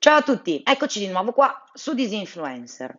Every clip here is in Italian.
Ciao a tutti, eccoci di nuovo qua su Disinfluencer.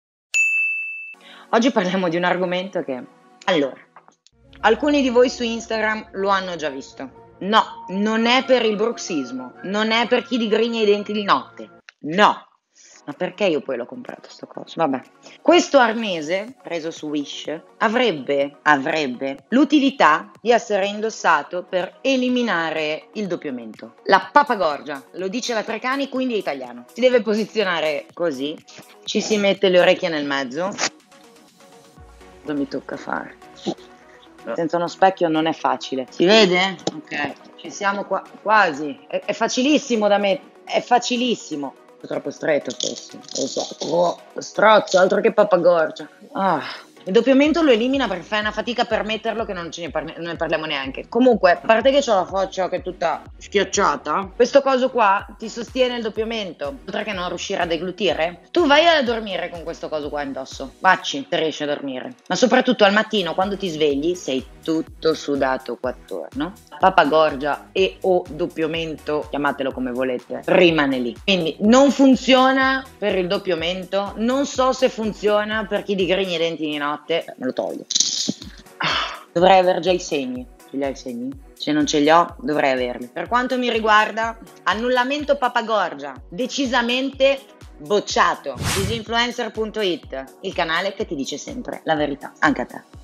Oggi parliamo di un argomento che, allora, alcuni di voi su Instagram lo hanno già visto. No, non è per il bruxismo, non è per chi digrigna i denti di notte. No. Ma perché io poi l'ho comprato sto coso? Vabbè. Questo arnese, preso su Wish, avrebbe l'utilità di essere indossato per eliminare il doppiamento. La pappagorgia, lo dice la Trecani, quindi è italiano. Si deve posizionare così, ci si mette le orecchie nel mezzo. Cosa mi tocca fare? Senza uno specchio non è facile. Si vede? Ok, ci siamo qua, quasi. È facilissimo da me, è facilissimo. È troppo stretto forse, lo so. Oh, strozzo, altro che pappagorgia. Il doppiamento lo elimina perché fai una fatica per metterlo che non ne parliamo neanche. Comunque, a parte che ho la faccia che è tutta schiacciata, questo coso qua ti sostiene il doppiamento. Oltre che non riuscire a deglutire, tu vai a dormire con questo coso qua indosso. Vacci, se riesci a dormire. Ma soprattutto al mattino, quando ti svegli, sei tutto sudato qua attorno. Pappagorgia e o doppiamento, chiamatelo come volete, rimane lì. Quindi non funziona per il doppiamento, non so se funziona per chi digrigna i denti di notte, me lo tolgo. Dovrei aver già i segni. Ce li hai i segni? Se non ce li ho, dovrei averli. Per quanto mi riguarda, annullamento pappagorgia, decisamente bocciato. Disinfluencer.it, il canale che ti dice sempre la verità, anche a te.